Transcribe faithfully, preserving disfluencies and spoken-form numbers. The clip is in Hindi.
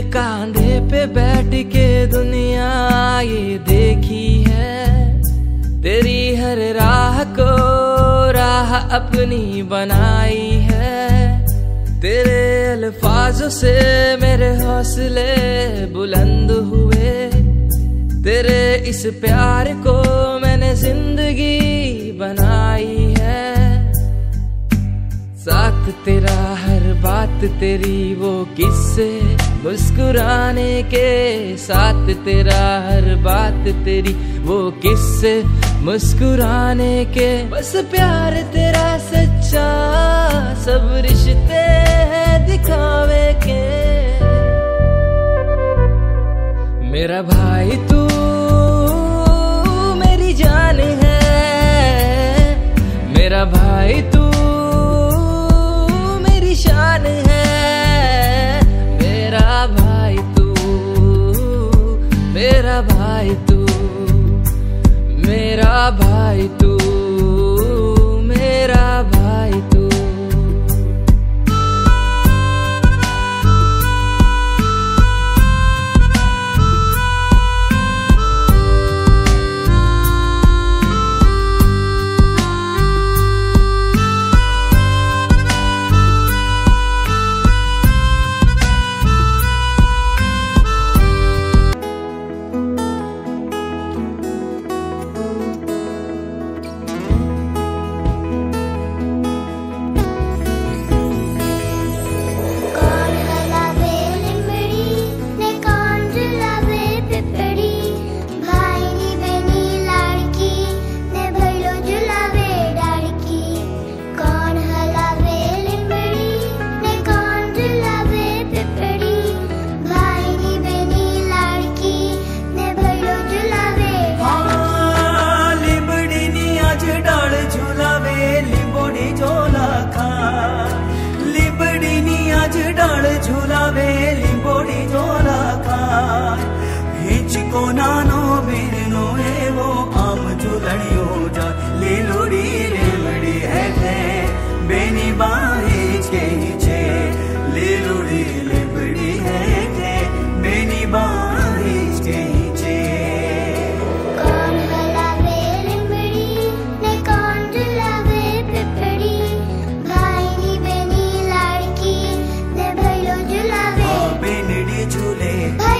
कांधे पे बैठ के दुनिया ये देखी है, तेरी हर राह को राह अपनी बनाई है। तेरे अल्फाजों से मेरे हौसले बुलंद हुए, तेरे इस प्यार को मैंने जिंदगी बनाई है। साथ तेरा हर बात तेरी वो किस्से मुस्कुराने के, साथ तेरा हर बात तेरी वो किस्से मुस्कुराने के। बस प्यार तेरा सच्चा, सब रिश्ते हैं दिखावे के। मेरा भाई तू मेरी जान है, मेरा भाई तू मेरी शान है। मेरा भाई तू, मेरा भाई तू, मेरा भाई तू, मेरा भाई तू। झूलावे लिंबोड़ी झोला खाए, हिच को नानो बिरनो है वो आम झूलड़ियो जा। ले लोड़ी रेमड़ी है थे बेनी बाहिच के हिचे, ले लोड़ी लिबड़ी है थे बेनी बाहिच के हिचे। कौन हलावे लिंबड़ी ने कौन झूलावे पिपड़ी, भाई नी बेनी लाड़की ने भैलो झूलावे। बेनड़ी झूले